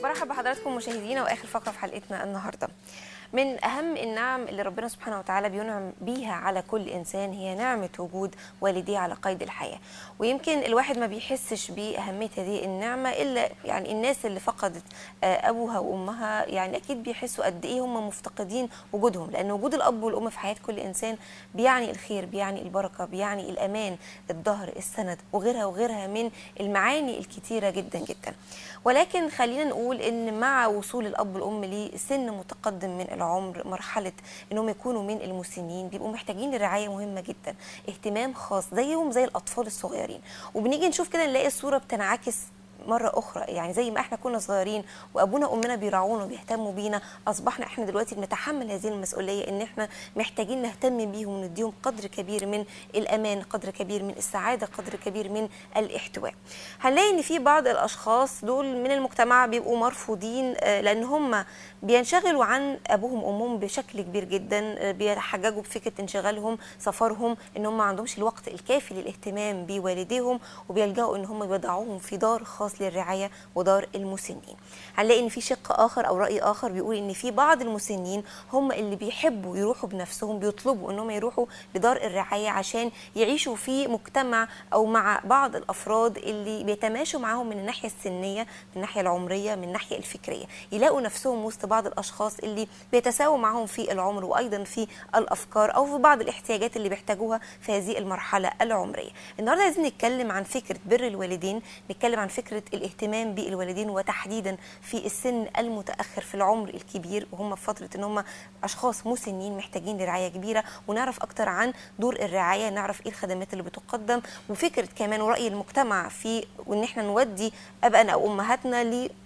برحب بحضراتكم مشاهدينا واخر فقره في حلقتنا النهارده. من اهم النعم اللي ربنا سبحانه وتعالى بينعم بيها على كل انسان هي نعمه وجود والديه على قيد الحياه، ويمكن الواحد ما بيحسش باهميه هذه النعمه الا يعني الناس اللي فقدت ابوها وامها، يعني اكيد بيحسوا قد ايه هم مفتقدين وجودهم، لان وجود الاب والام في حياه كل انسان بيعني الخير، بيعني البركه، بيعني الامان، الظهر، السند، وغيرها وغيرها من المعاني الكتيره جدا جدا. ولكن خلينا نقول ان مع وصول الاب والام لسن متقدم من العمر، مرحله انهم يكونوا من المسنين، بيبقوا محتاجين لرعايه مهمه جدا، اهتمام خاص زيهم زي الاطفال الصغيرين. وبنيجي نشوف كده نلاقي الصوره بتنعكس مرة أخرى، يعني زي ما احنا كنا صغيرين وأبونا وأمنا بيراعونا وبيهتموا بينا، أصبحنا احنا دلوقتي بنتحمل هذه المسؤولية، إن احنا محتاجين نهتم بيهم ونديهم قدر كبير من الأمان، قدر كبير من السعادة، قدر كبير من الاحتواء. هنلاقي إن في بعض الأشخاص دول من المجتمع بيبقوا مرفوضين، لأن هم بينشغلوا عن أبوهم وأمهم بشكل كبير جدا، بيحججوا بفكرة انشغالهم، سفرهم، إن هم ما عندهمش الوقت الكافي للاهتمام بوالديهم، وبيلجأوا إن هم يضعوهم في دار خاص للرعايه ودار المسنين. هنلاقي ان في شق اخر او راي اخر بيقول ان في بعض المسنين هم اللي بيحبوا يروحوا بنفسهم، بيطلبوا ان هم يروحوا لدار الرعايه عشان يعيشوا في مجتمع او مع بعض الافراد اللي بيتماشوا معاهم من الناحيه السنيه، من الناحيه العمريه، من الناحيه الفكريه، يلاقوا نفسهم وسط بعض الاشخاص اللي بيتساووا معاهم في العمر وايضا في الافكار او في بعض الاحتياجات اللي بيحتاجوها في هذه المرحله العمريه. النهارده عايزين نتكلم عن فكره بر الوالدين، نتكلم عن فكره الاهتمام بالوالدين، وتحديدا في السن المتاخر في العمر الكبير، وهم في فتره ان هم اشخاص مسنين محتاجين لرعايه كبيره، ونعرف اكتر عن دور الرعايه، نعرف ايه الخدمات اللي بتقدم، وفكره كمان وراي المجتمع في وان احنا نودي ابائنا او امهاتنا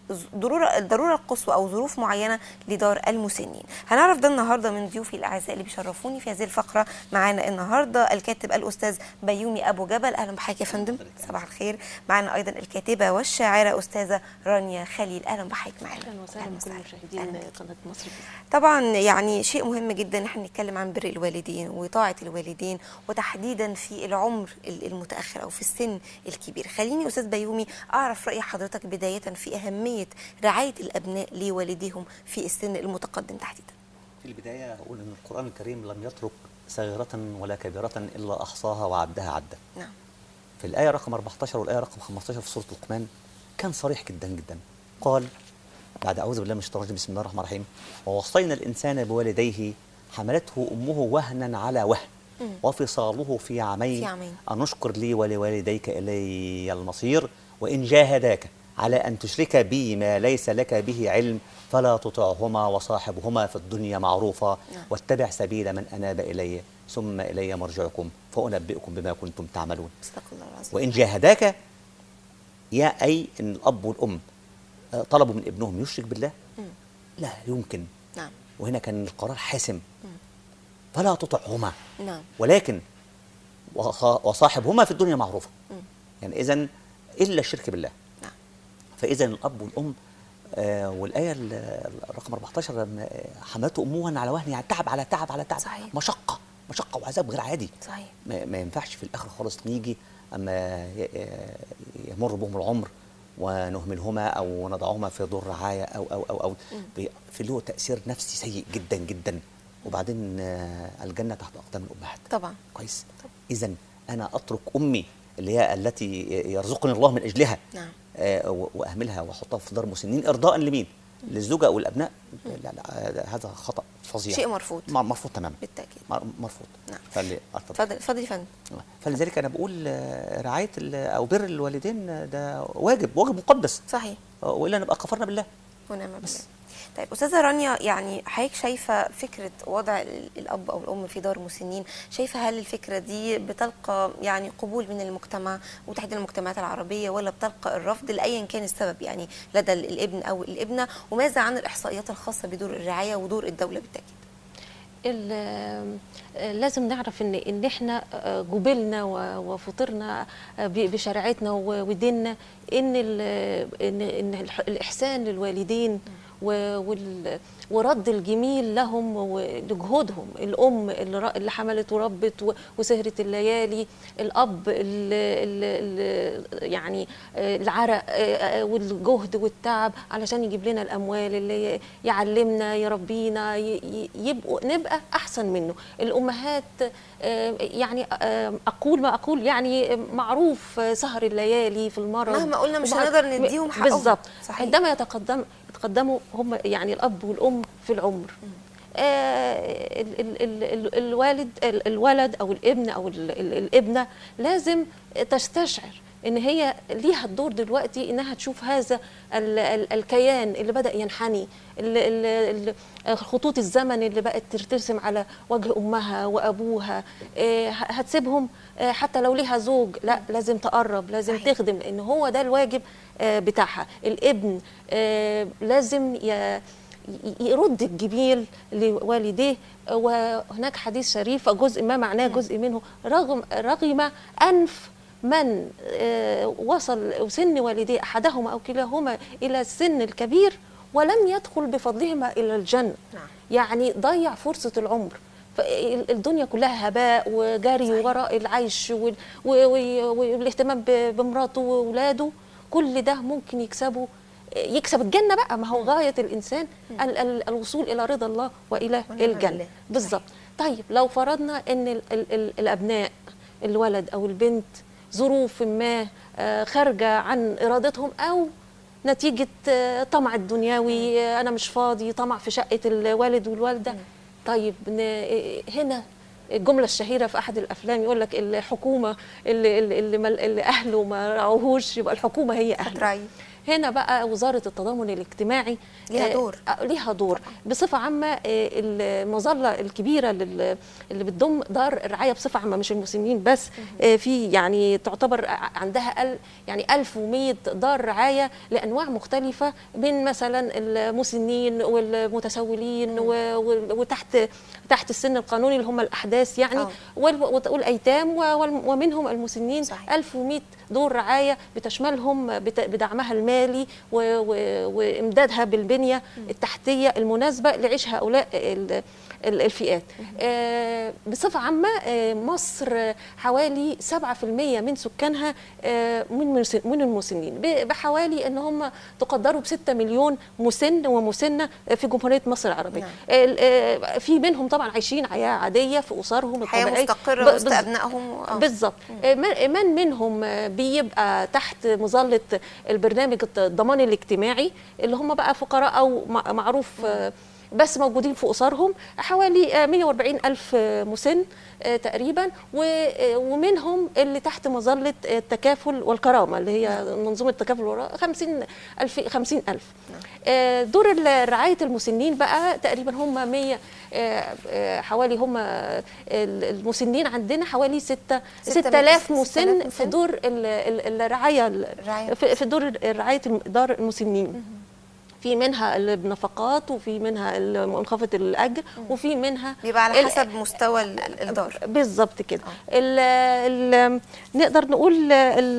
الضروره القصوى او ظروف معينه لدار المسنين. هنعرف ده النهارده من ضيوفي الاعزاء اللي بيشرفوني في هذه الفقره. معانا النهارده الكاتب الاستاذ بيومي ابو جبل، اهلا بحضرتك يا فندم، صباح الخير. معانا ايضا الكاتبه والشاعره استاذه رانيا خليل، اهلا بحضرتك معانا. اهلا وسهلا بكل مشاهدين قناه مصر. طبعا يعني شيء مهم جدا ان احنا نتكلم عن بر الوالدين وطاعه الوالدين، وتحديدا في العمر المتاخر او في السن الكبير. خليني استاذ بيومي اعرف راي حضرتك بدايه في اهميه رعايه الابناء لوالديهم في السن المتقدم تحديدا. في البدايه اقول ان القران الكريم لم يترك صغيره ولا كبيره الا احصاها وعدها عدا. نعم. في الايه رقم 14 والايه رقم 15 في سوره لقمان كان صريح جدا جدا، قال بعد اعوذ بالله من الشيطان الرجيم بسم الله الرحمن الرحيم: ووصينا الانسان بوالديه حملته امه وهنا على وهن وفصاله في عامين ان اشكر لي ولوالديك الي المصير وان جاهداك على أن تشرك بي ما ليس لك به علم فلا تطعهما وصاحبهما في الدنيا معروفا واتبع سبيل من أناب إلي ثم إلي مرجعكم فأنبئكم بما كنتم تعملون. وإن جاهداك، يا أي أن الأب والأم طلبوا من ابنهم يشرك بالله لا يمكن. نعم. وهنا كان القرار حاسم، فلا تطعهما. نعم. ولكن وصاحبهما في الدنيا معروفا. يعني إذن إلا الشرك بالله. فإذا الأب والأم والآية رقم 14 حملته أمه على وهن، يعني تعب على تعب على تعب. صحيح. مشقة وعذاب غير عادي. صحيح. ما ينفعش في الآخر خالص نيجي أما يمر بهم العمر ونهملهما أو نضعهما في دور رعاية أو في له تأثير نفسي سيء جدا جدا. وبعدين الجنة تحت أقدام الأمهات. طبعا. كويس. إذا أنا أترك أمي اللي هي التي يرزقني الله من أجلها. نعم. واهملها واحطها في دار مسنين ارضاء لمين؟ للزوجه او الابناء. لا هذا خطا فظيع، شيء مرفوض. مرفوض تماما بالتاكيد. مرفوض. نعم. اتفضل يا فندم. فلذلك انا بقول رعايه او بر الوالدين ده واجب مقدس. صحيح. والا نبقى كفرنا بالله ونعم بالله. طيب استاذه رانيا، يعني حضرتك شايفه فكره وضع الاب او الام في دار مسنين، شايفه هل الفكره دي بتلقى يعني قبول من المجتمع وتحديدا المجتمعات العربيه، ولا بتلقى الرفض لايا كان السبب يعني لدى الابن او الابنه؟ وماذا عن الاحصائيات الخاصه بدور الرعايه ودور الدوله بالتاكيد؟ لازم نعرف ان احنا جبلنا وفطرنا بشريعتنا وديننا ان الاحسان للوالدين ورد الجميل لهم ولجهودهم. الام اللي حملت وربت وسهرت الليالي، الاب اللي يعني العرق والجهد والتعب علشان يجيب لنا الاموال اللي يعلمنا يربينا نبقى احسن منه. الامهات يعني اقول ما اقول، يعني معروف سهر الليالي في المرض، مهما قلنا مش هنقدر نديهم حقهم. بالظبط. عندما يتقدموا هم يعني الاب والام في العمر، الولد او الابن او الابنه لازم تستشعر ان هي ليها الدور دلوقتي انها تشوف هذا الكيان اللي بدأ ينحني، خطوط الزمن اللي بقت ترتسم على وجه امها وابوها. هتسيبهم حتى لو ليها زوج؟ لا، لازم تقرب، لازم صحيح. تخدم، لان هو ده الواجب بتاعها. الابن لازم يرد الجميل لوالديه. وهناك حديث شريف جزء ما معناه جزء منه: رغم أنف من وصل سن والديه أحدهما أو كلاهما إلى السن الكبير ولم يدخل بفضلهما إلى الجنة. يعني ضيع فرصة العمر. الدنيا كلها هباء وجري وراء العيش والاهتمام بمراته وولاده. كل ده ممكن يكسب الجنة بقى. ما هو غاية الإنسان الوصول إلى رضا الله وإلى الجنة. بالظبط. طيب لو فرضنا أن الأبناء، الولد أو البنت، ظروف ما خارجة عن إرادتهم أو نتيجة طمع الدنيوي، أنا مش فاضي، طمع في شقة الوالد والوالدة. طيب هنا الجملة الشهيرة في أحد الأفلام يقول لك الحكومة اللي أهله ما رعوهوش يبقى الحكومة هي أهله. هنا بقى وزارة التضامن الاجتماعي ليها دور بصفة عامة. المظلة الكبيرة اللي بتضم دار الرعاية بصفة عامة، مش المسنين بس، في يعني تعتبر عندها يعني 1100 دار رعاية لأنواع مختلفة، من مثلا المسنين والمتسولين وتحت السن القانوني اللي هم الأحداث يعني، والأيتام، ومنهم المسنين. 1100 دور رعاية بتشملهم بدعمها المالي وامدادها بالبنيه التحتيه المناسبه لعيش هؤلاء الفئات. بصفه عامه مصر حوالي 7% من سكانها من المسنين، بحوالي ان هم تقدروا ب6 مليون مسن ومسنه في جمهوريه مصر العربيه. في منهم طبعا عايشين حياه عاديه في اسرهم حياه مستقره وسط ابنائهم. بالظبط. من منهم بيبقى تحت مظله البرنامج الضمان الاجتماعي، اللي هم بقى فقراء او معروف بس موجودين في أسرهم، حوالي 140 ألف مسن تقريبا، ومنهم اللي تحت مظلة التكافل والكرامة اللي هي منظومة التكافل والكرامة 50 ألف. دور رعاية المسنين بقى تقريبا هم 100 حوالي، هم المسنين عندنا حوالي 6000 مسن في دور الرعاية، في دور رعاية دار المسنين. في منها اللي بنفقات، وفي منها منخفض الاجر، وفي منها بيبقى على حسب مستوى الدار. بالظبط كده. نقدر نقول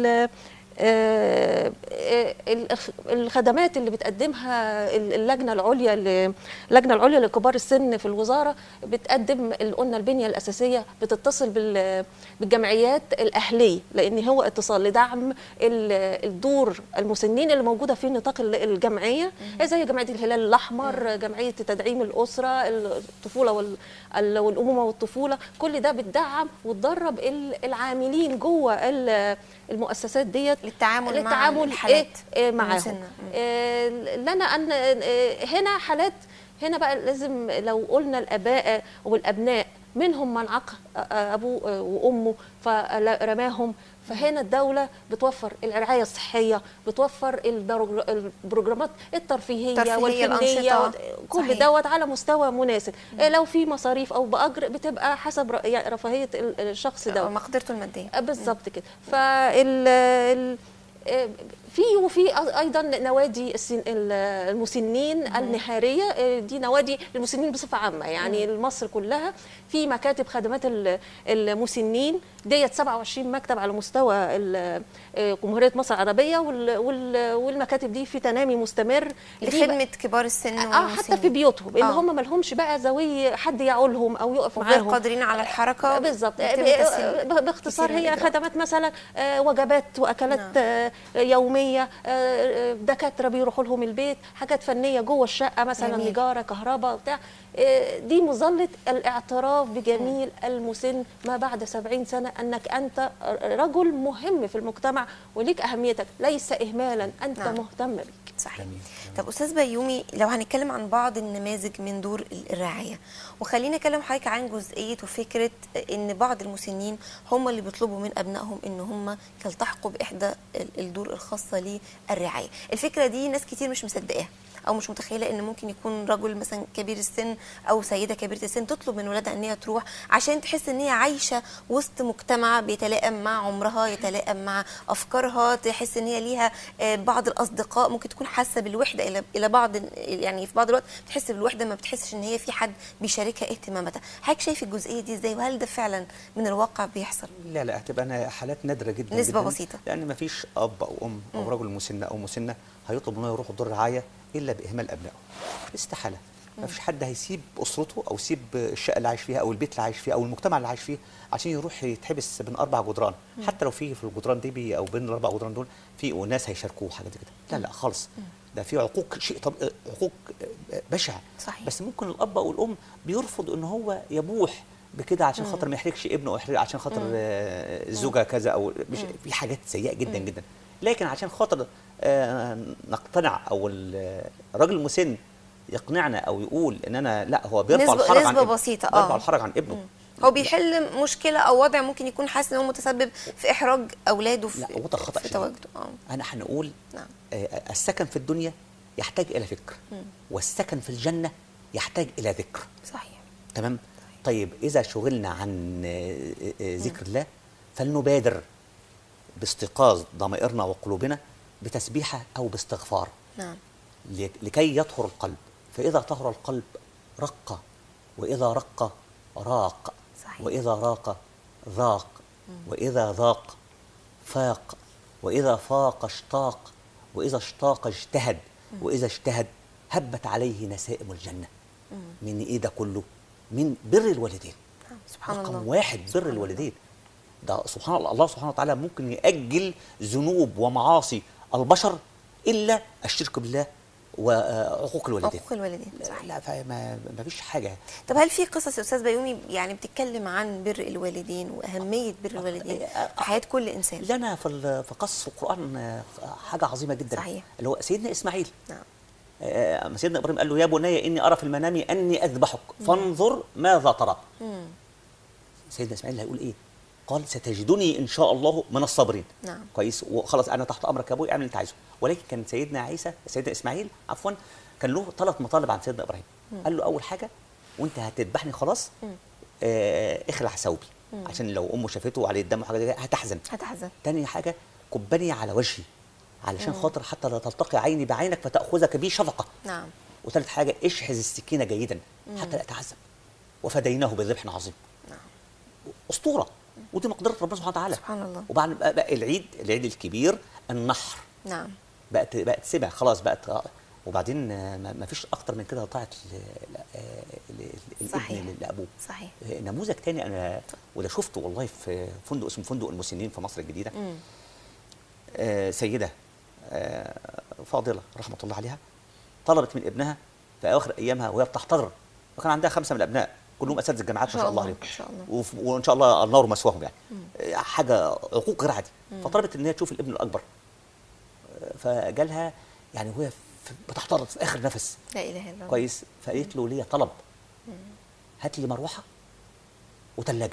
الخدمات اللي بتقدمها اللجنه العليا لكبار السن في الوزاره بتقدم، قلنا البنيه الاساسيه بتتصل بالجمعيات الاهليه، لان هو اتصال لدعم الدور المسنين اللي موجوده في نطاق الجمعيه، زي جمعيه الهلال الاحمر، جمعيه تدعيم الاسره، الطفوله والامومه والطفوله. كل ده بتدعم وتدرب العاملين جوه المؤسسات ديت للتعامل مع الحالات معاهم. لنا ان هنا حالات، هنا بقى لازم لو قلنا الاباء والابناء منهم من عق ابوه وامه فرماهم، فهنا الدولة بتوفر الرعاية الصحية، بتوفر البروجرامات الترفيهية والفنية، كل دوت على مستوى مناسب. لو في مصاريف أو بأجر بتبقى حسب رفاهية الشخص دوت، مقدرته المادية. بالظبط كده. وفي ايضا نوادي المسنين النهاريه، دي نوادي للمسنين بصفه عامه يعني مصر كلها. في مكاتب خدمات المسنين ديت 27 مكتب على مستوى جمهوريه مصر العربيه، والمكاتب دي في تنامي مستمر لخدمه كبار السن والمسنين حتى في بيوتهم اللي هم ما لهمش بقى ذوي حد يعولهم او يقف معاهم، غير قادرين على الحركه. بالظبط. باختصار هي خدمات مثلا وجبات واكلات يوميه، دكاتره بيروحوا لهم البيت، حاجات فنيه جوه الشقه مثلا، نجاره، كهرباء بتاع. دي مظله الاعتراف بجميل المسن ما بعد 70 سنه، انك انت رجل مهم في المجتمع وليك اهميتك، ليس اهمالا، انت مهتم بيك. صحيح. طب استاذ بيومي، لو هنتكلم عن بعض النماذج من دور الرعايه، وخلينا نكلم حضرتك عن جزئيه وفكره ان بعض المسنين هم اللي بيطلبوا من ابنائهم ان هم يلتحقوا باحدى الدور الخاصه للرعايه. الفكره دي ناس كتير مش مصدقاها او مش متخيله ان ممكن يكون رجل مثلا كبير السن او سيده كبيره السن تطلب من ولادها ان هي تروح عشان تحس ان هي عايشه وسط مجتمع بيتلائم مع عمرها، يتلائم مع افكارها، تحس ان هي ليها بعض الاصدقاء. ممكن تكون حاسه بالوحده الى بعض، يعني في بعض الوقت بتحس بالوحده، ما بتحسش ان هي في حد بيشاركها اهتماماتها. حضرتك شايف الجزئيه دي ازاي، وهل ده فعلا من الواقع بيحصل؟ لا هتبقى حالات نادره جدا، نسبه جداً، بسيطه، لان ما فيش اب او ام او رجل مسن او مسنه هيطلب انه يروح دور رعايه الا باهمال ابنائه. استحاله. ما فيش حد هيسيب اسرته او يسيب الشقه اللي عايش فيها او البيت اللي عايش فيه او المجتمع اللي عايش فيه عشان يروح يتحبس بين 4 جدران. حتى لو في الجدران دي او بين ال4 جدران دول في ناس هيشاركوه حاجه كده، لا خالص. ده في عقوق، شيء عقوق بشع. صحيح. بس ممكن الاب او الام بيرفض ان هو يبوح بكده عشان خاطر ما يحرجش ابنه، او عشان خاطر الزوجه كذا، او مش في حاجات سيئه جدا جدا. لكن عشان خاطر نقتنع او الراجل المسن يقنعنا او يقول ان انا لا، هو بيرفع الحرج عن نسبه بسيطه بيرفع الحرج عن ابنه. هو بيحل مشكله او وضع ممكن يكون حاسس ان هو متسبب في احراج اولاده في وضع خطا في تواجده. انا هنقول السكن في الدنيا يحتاج الى فكر، والسكن في الجنه يحتاج الى ذكر. صحيح. تمام. طيب اذا شغلنا عن ذكر الله فلنبادر باستيقاظ ضمائرنا وقلوبنا بتسبيحه او باستغفار. نعم. لكي يطهر القلب، فاذا طهر القلب رق، واذا رق راق. صحيح. واذا راق ذاق، واذا ذاق فاق، واذا فاق اشتاق، واذا اشتاق اجتهد، واذا اجتهد هبت عليه نسائم الجنه. من ايه ده كله؟ من بر الوالدين. سبحان الله. رقم 1 بر الوالدين. ده سبحان الله، الله سبحانه وتعالى ممكن يأجل ذنوب ومعاصي البشر الا الشرك بالله وعقوق الوالدين. عقوق الوالدين. صحيح. لا ما فيش حاجه. طب هل في قصص يا استاذ بيومي يعني بتتكلم عن بر الوالدين واهميه بر الوالدين في حياه كل انسان؟ لنا في قصص القران حاجه عظيمه جدا. صحيح. اللي هو سيدنا اسماعيل. نعم. سيدنا ابراهيم قال له يا بني اني ارى في المنام اني اذبحك فانظر ماذا ترى. سيدنا اسماعيل هيقول ايه؟ قال ستجدني ان شاء الله من الصابرين. نعم. كويس، وخلاص انا تحت امرك يا ابوي، اعمل اللي انت عايزه. ولكن كان سيدنا اسماعيل عفوا كان له 3 مطالب عند سيدنا ابراهيم. قال له اول حاجه وانت هتذبحني خلاص اخلع ثوبي عشان لو امه شافته عليه الدم وحاجه زي هتحزن. تاني حاجه كبني على وجهي علشان خاطر حتى لا تلتقي عيني بعينك فتاخذك بي شفقه. نعم. وثالث حاجه اشحذ السكينه جيدا حتى لا اتعذب، وفديناه بذبح عظيم. نعم. اسطوره، ودي مقدره ربنا سبحانه وتعالى. سبحان الله. وبعد بقى العيد الكبير النحر. نعم. بقت سبع خلاص بقت. وبعدين ما فيش اكتر من كده طاعه الابن لابوه. صحيح. نموذج تاني انا وده شفته والله في فندق اسمه فندق المسنين في مصر الجديده. سيده فاضله رحمه الله عليها طلبت من ابنها في اواخر ايامها وهي بتحتضر، وكان عندها 5 من الابناء كلهم اساتذه الجامعات ما شاء الله عليهم، وان شاء الله النار مثواهم يعني. حاجه عقوق غير عادي. فطلبت ان هي تشوف الابن الاكبر، فجالها يعني وهي بتحتضر في اخر نفس. لا اله الا الله. كويس. فقالت له ليا طلب، هات لي مروحه وثلاجه.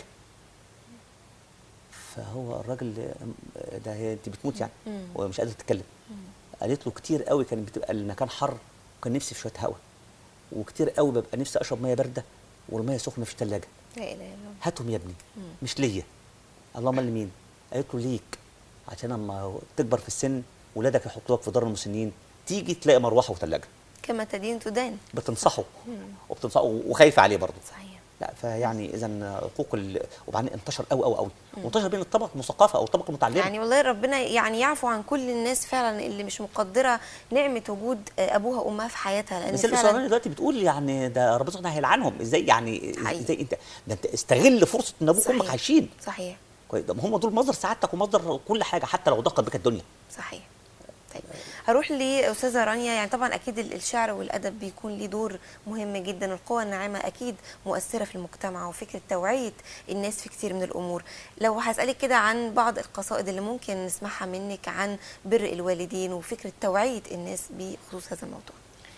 فهو الراجل ده هي انت بتموت يعني ومش قادره تتكلم. قالت له كتير قوي كان بتبقى المكان حر وكان نفسي في شويه هواء، وكتير قوي ببقى نفسي اشرب ميه بارده والميه سخنه في الثلاجه. لا اله الا الله. هاتهم يا ابني مش ليا. اللهم لمين؟ قالت له ليك. عشان لما تكبر في السن ولادك يحطوك في دار المسنين تيجي تلاقي مروحه وثلاجه. كما تدين تدان. بتنصحه وبتنصحه وخايفه عليه برضه. صحيح. لا فيعني اذا عقوق وبعدين انتشر قوي قوي قوي، وانتشر بين الطبقه المثقفه او الطبقه المتعلمه. يعني والله ربنا يعني يعفو عن كل الناس فعلا اللي مش مقدره نعمه وجود ابوها وامها في حياتها، لان بس الاسرائيليه دلوقتي بتقول يعني ده ربنا سبحانه هيلعنهم ازاي، يعني ازاي انت استغل فرصه ان ابوك وامك عايشين. صحيح. كويس، هم دول مصدر سعادتك ومصدر كل حاجه حتى لو ضاقت بك الدنيا. صحيح. طيب هروح لاستاذه رانيا. يعني طبعا اكيد الشعر والادب بيكون ليه دور مهم جدا، القوى الناعمه اكيد مؤثره في المجتمع وفكره توعيه الناس في كتير من الامور. لو هسالك كده عن بعض القصائد اللي ممكن نسمعها منك عن بر الوالدين وفكره توعيه الناس بخصوص هذا الموضوع.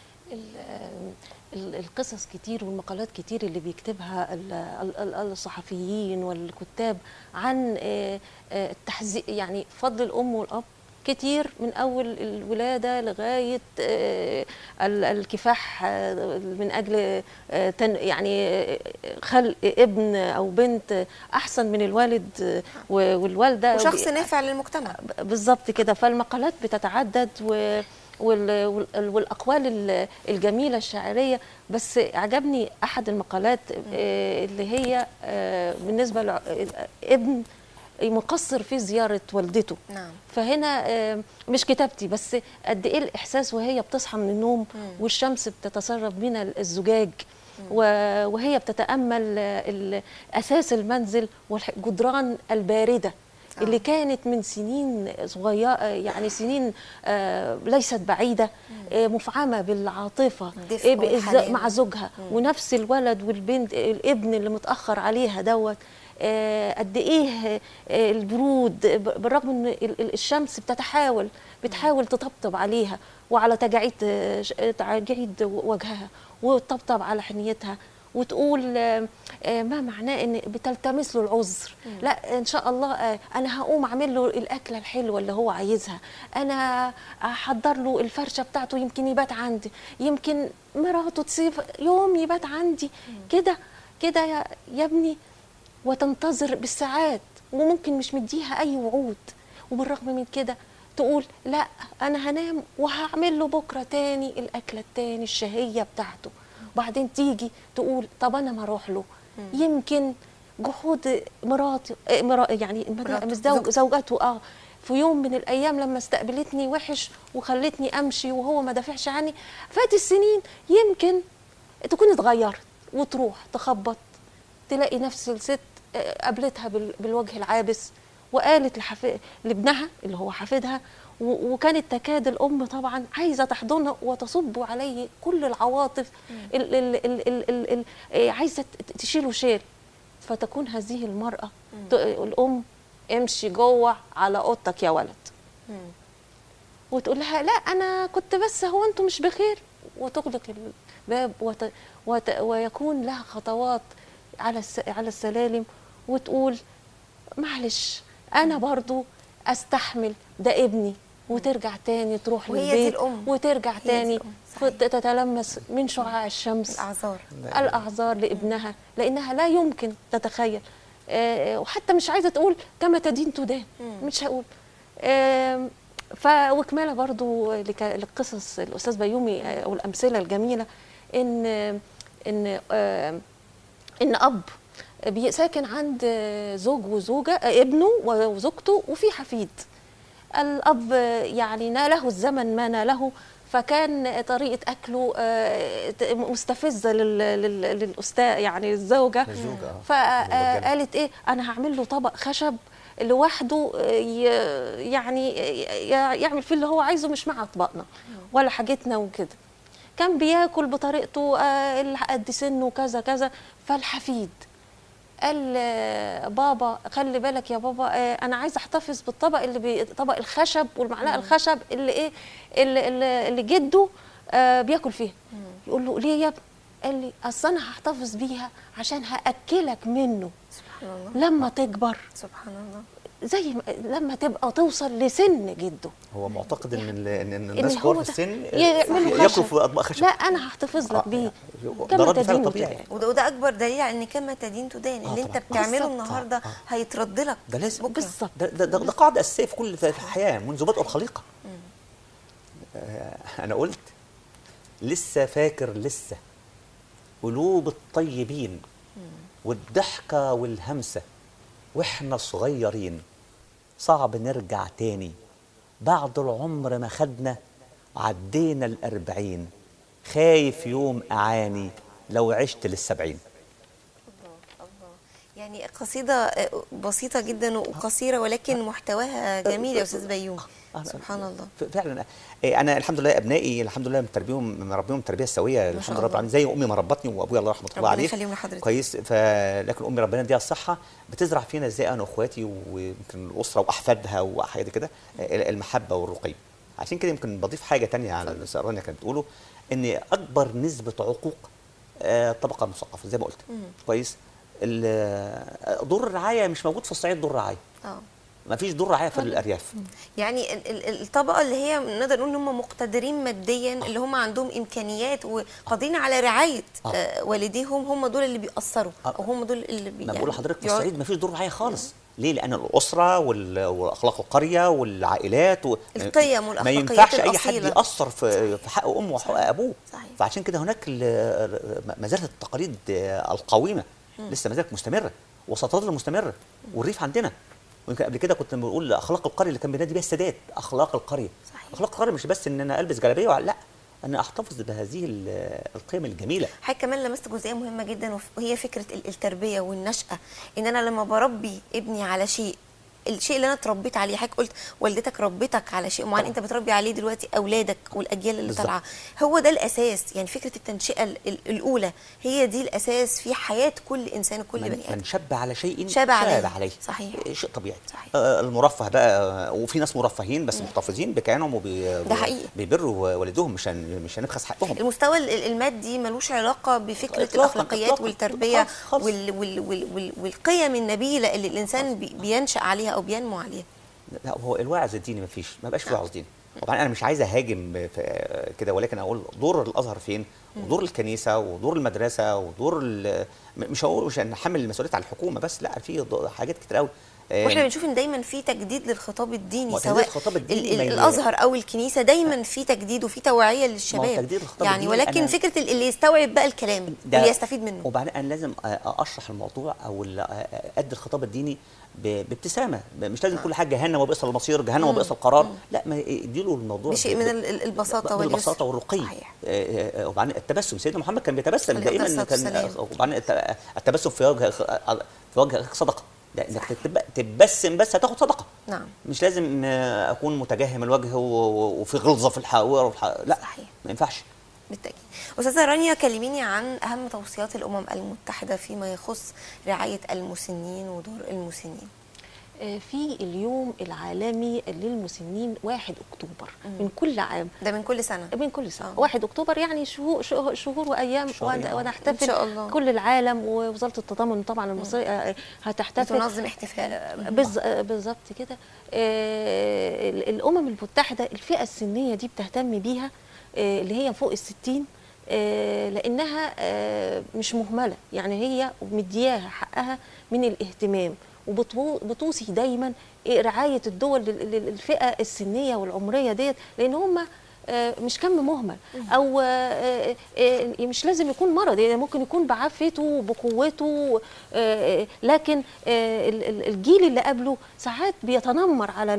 القصص كتير والمقالات كتير اللي بيكتبها الصحفيين والكتاب عن التحذير، يعني فضل الام والاب كتير من اول الولاده لغايه الكفاح من اجل يعني خلق ابن او بنت احسن من الوالد والوالده وشخص نافع للمجتمع. بالظبط كده. فالمقالات بتتعدد والاقوال الجميله الشاعريه. بس عجبني احد المقالات اللي هي بالنسبه لابن مقصر في زياره والدته. نعم. فهنا مش كتابتي بس قد ايه الاحساس وهي بتصحى من النوم والشمس بتتسرب من الزجاج وهي بتتامل اساس المنزل والجدران البارده اللي كانت من سنين صغيره، يعني سنين ليست بعيده، مفعمه بالعاطفه مع زوجها، ونفس الولد والبنت الابن اللي متاخر عليها دوت قد ايه البرود، بالرغم ان الشمس بتحاول تطبطب عليها وعلى تجاعيد وجهها وتطبطب على حنيتها وتقول ما معناه ان بتلتمس له العذر. لا ان شاء الله انا هقوم اعمل له الاكله الحلوه اللي هو عايزها، انا احضر له الفرشه بتاعته يمكن يبات عندي، يمكن مراته تسيب يوم يبات عندي. كده يا ابني، وتنتظر بالساعات وممكن مش مديها اي وعود، وبالرغم من كده تقول لا انا هنام وهعمل له بكره تاني الاكله التاني الشهيه بتاعته. وبعدين تيجي تقول طب انا ما اروح له، يمكن جحود يعني زوجته في يوم من الايام لما استقبلتني وحش وخلتني امشي وهو ما دافعش عني، فات السنين يمكن تكون اتغيرت وتروح تخبط تلاقي نفس الست قابلتها بالوجه العابس وقالت لابنها اللي هو حفيدها، وكانت تكاد الام طبعا عايزه تحضنه وتصب عليه كل العواطف عايزه تشيله شيل. فتكون هذه المراه الام امشي جوه على اوضتك يا ولد، وتقول لها لا انا كنت بس هو انتم مش بخير، وتغلق الباب ويكون لها خطوات على السلالم وتقول معلش انا برضو استحمل ده ابني، وترجع تاني تروح للبيت وترجع تاني تتلمس من شعاع الشمس الاعذار لابنها، لانها لا يمكن تتخيل وحتى مش عايزه تقول كما تدين تدان، مش هقول. وكماله برضو لقصص الاستاذ بيومي او الامثله الجميله ان اب ساكن عند زوج وزوجه، ابنه وزوجته وفي حفيد. الاب يعني ناله الزمن ما ناله، فكان طريقه اكله مستفزه للاستاذ يعني الزوجه، فقالت ايه انا هعمل له طبق خشب لوحده يعني يعمل فيه اللي هو عايزه، مش مع اطباقنا ولا حاجتنا وكده. كان بياكل بطريقته اللي قد سنه كذا كذا. فالحفيد قال بابا خلي بالك يا بابا انا عايزه احتفظ بالطبق طبق الخشب والمعلقه الخشب اللي جده بياكل فيها. يقول له ليه يا ابني؟ قال لي اصل انا هحتفظ بيها عشان هاكلك منه. سبحان الله. لما تكبر سبحان الله زي لما تبقى توصل لسن جده. هو معتقد ان الناس كبار في السن ياكلوا في اطباق خشب. لا انا هحتفظ لك بيه ده كما رد فعل تدين طبيعي. تدان. وده اكبر دليل على ان كما تدين تدان. اللي انت بتعمله النهارده هيترد لك ده لازم بالظبط. ده قاعده اساسيه في كل في الحياه منذ بدء الخليقه. انا قلت لسه فاكر لسه قلوب الطيبين والضحكه والهمسه واحنا صغيرين، صعب نرجع تاني بعد العمر ما خدنا عدينا ال40، خايف يوم أعاني لو عشت لل70. الله الله. يعني قصيدة بسيطة جدا وقصيرة ولكن محتواها جميل يا أستاذ بيوم. سبحان الله. فعلا انا الحمد لله ابنائي الحمد لله مربيهم التربيه السويه الحمد لله رب العالمين، زي امي ما ربتني وابويا الله رحمه الله عليه. ربنا يخليهم لحضرتك. كويس. لكن امي ربنا يديها الصحه بتزرع فينا ازاي انا واخواتي ويمكن الاسره واحفادها وحاجات كده المحبه والرقي. عشان كده يمكن بضيف حاجه ثانيه على اللي رانيا كانت بتقوله، ان اكبر نسبه عقوق الطبقه المثقفه زي ما قلت. كويس. دور الرعايه مش موجود في الصعيد. دور رعايه ما فيش دور رعايه في الارياف. يعني الطبقه اللي هي نقدر نقول ان هم مقتدرين ماديا، اللي هم عندهم امكانيات وقادرين على رعايه والديهم، هم دول اللي بيأثروا او هم دول اللي ما بقول لحضرتك في الصعيد ما فيش دور رعايه خالص. ليه؟ لان الاسره واخلاق القريه والعائلات القيم والاخلاقيات ما ينفعش الأصيلة. اي حد ياثر في حق امه وحق ابوه. صحيح. فعشان كده هناك ما زالت التقاليد القويمه لسه ما زالت مستمره وستظل مستمره. والريف عندنا ويمكن قبل كده كنت بقول اخلاق القريه اللي كان بينادي بيها السادات اخلاق القريه. صحيح. اخلاق القريه مش بس ان انا البس جلابيه لا، انا احتفظ بهذه القيم الجميله. حضرتك كمان لمست جزئيه مهمه جدا وهي فكره التربيه والنشأه، ان انا لما بربي ابني على شيء، الشيء اللي انا اتربيت عليه، حضرتك قلت والدتك ربتك على شيء معين، انت بتربي عليه دلوقتي اولادك والاجيال اللي طالعه. هو ده الاساس. يعني فكره التنشئه الاولى هي دي الاساس في حياه كل انسان وكل بني ادم. من شب على شيء شاب عليه. صحيح. شيء طبيعي. صحيح. المرفه بقى، وفي ناس مرفهين بس محتفظين بكيانهم ده حقيقي. بيبروا والدهم، مش هنبخس حقهم. المستوى المادي ملوش علاقه بفكره الاخلاقيات والتربيه والقيم النبيله اللي الانسان بينشأ عليها او بينمو عليها. لا هو الوعظ الديني ما بقاش في وعظ ديني. طبعا انا مش عايز اهاجم كده، ولكن اقول دور الازهر فين، ودور الكنيسه ودور المدرسه ودور مش هنحمل المسؤوليه على الحكومه بس، لا في حاجات كتير قوي. واحنا بنشوف ان دايما في تجديد للخطاب الديني، سواء الازهر او الكنيسه، دايما في تجديد وفي توعيه للشباب يعني. ولكن فكره اللي يستوعب بقى الكلام واللي يستفيد منه. وبعدين انا لازم اشرح الموضوع او ادي الخطاب الديني بابتسامه، مش لازم كل حاجه جهنم وبئس المصير، جهنم وبئس القرار، لا ما اديله الموضوع بشيء من البساطه والرقي. وبعدين التبسم، سيدنا محمد كان بيتبسم دائما، وبعدين التبسم في وجه صدقه. انك تبسم بس هتاخد صدقه. نعم. مش لازم اكون متجهم الوجه وفي غلظه في الحوار لا. صحيح. ما ينفعش. بالتاكيد. استاذه رانيا، كلميني عن اهم توصيات الامم المتحده فيما يخص رعايه المسنين ودور المسنين. في اليوم العالمي للمسنين 1 أكتوبر من كل عام. ده من كل سنة؟ من كل سنة. 1 أكتوبر يعني شهور وأيام ونحتفل كل العالم، ووزارة التضامن طبعا المصرية هتحتفل تنظم احتفال بالظبط كده. الأمم المتحدة الفئة السنية دي بتهتم بيها، اللي هي فوق ال60، لأنها مش مهملة، يعني هي مدياها حقها من الاهتمام، وبتوصي دايما رعايه الدول للفئه السنيه والعمريه ديت، لان هم مش كم مهمل، او مش لازم يكون مرض، يعني ممكن يكون بعافيته وبقوته، لكن الجيل اللي قبله ساعات بيتنمر على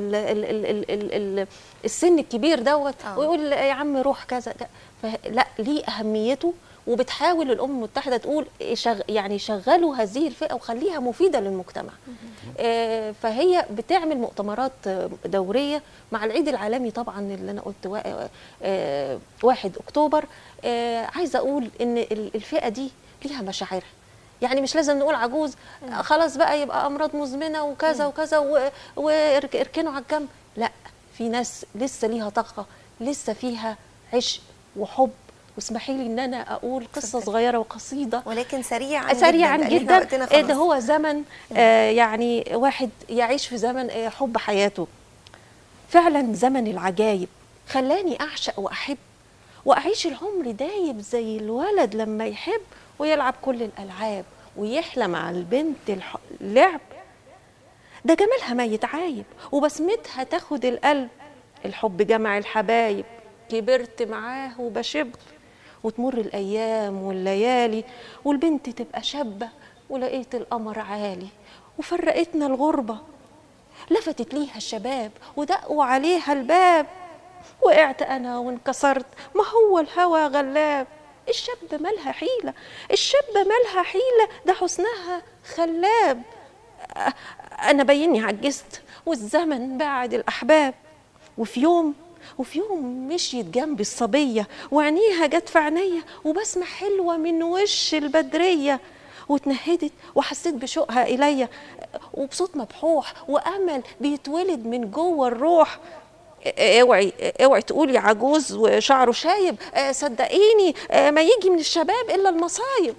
السن الكبير دوت ويقول يا عم روح كذا. فلا، ليه اهميته، وبتحاول الامم المتحده تقول يعني شغلوا هذه الفئه وخليها مفيده للمجتمع. فهي بتعمل مؤتمرات دوريه مع العيد العالمي طبعا اللي انا قلت 1 أكتوبر. عايزه اقول ان الفئه دي ليها مشاعرها، يعني مش لازم نقول عجوز خلاص بقى يبقى امراض مزمنه وكذا وكذا واركنوا على الجنب، لا، في ناس لسه ليها طاقه، لسه فيها عشق وحب واسمحي لي ان انا اقول قصه صغيره وقصيده ولكن سريعا جدا جدا. ده هو زمن يعني واحد يعيش في زمن حب حياته، فعلا زمن العجايب، خلاني اعشق واحب واعيش العمر دايب زي الولد لما يحب ويلعب كل الالعاب ويحلى مع البنت اللعب. ده جمالها ما يتعايب وبسمتها تاخد القلب، الحب جمع الحبايب، كبرت معاه وبشب، وتمر الايام والليالي والبنت تبقى شابه ولقيت القمر عالي وفرقتنا الغربه، لفتت ليها الشباب ودقوا عليها الباب، وقعت انا وانكسرت، ما هو الهوى غلاب، الشاب مالها حيله، الشاب مالها حيله، ده حسنها خلاب، انا بيني عجزت والزمن بعد الاحباب، وفي يوم مشيت جنبي الصبيه وعينيها جت في عينيا وبسمة حلوه من وش البدريه، واتنهدت وحسيت بشوقها اليا وبصوت مبحوح وامل بيتولد من جوه الروح. اوعي تقولي عجوز وشعره شايب، صدقيني ما يجي من الشباب الا المصايب.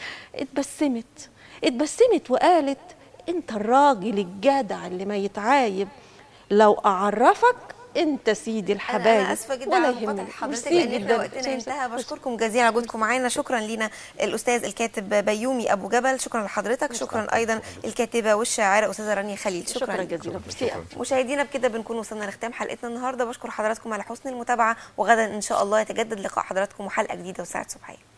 اتبسمت وقالت انت الراجل الجدع اللي ما يتعايب، لو اعرفك انت سيدي الحبايب. انا اسفه جدا على مقاطعه حضرتك لان احنا وقتنا انتهى. بشكركم جزيلا على وجودكم معانا. شكرا لينا الاستاذ الكاتب بيومي ابو جبل، شكرا لحضرتك. شكرا ايضا الكاتبه والشاعره استاذه رانيا خليل. شكرا جزيلا. مشاهدينا بكده بنكون وصلنا لختام حلقتنا النهارده. بشكر حضراتكم على حسن المتابعه، وغدا ان شاء الله يتجدد لقاء حضراتكم وحلقه جديده وساعه صبحيه.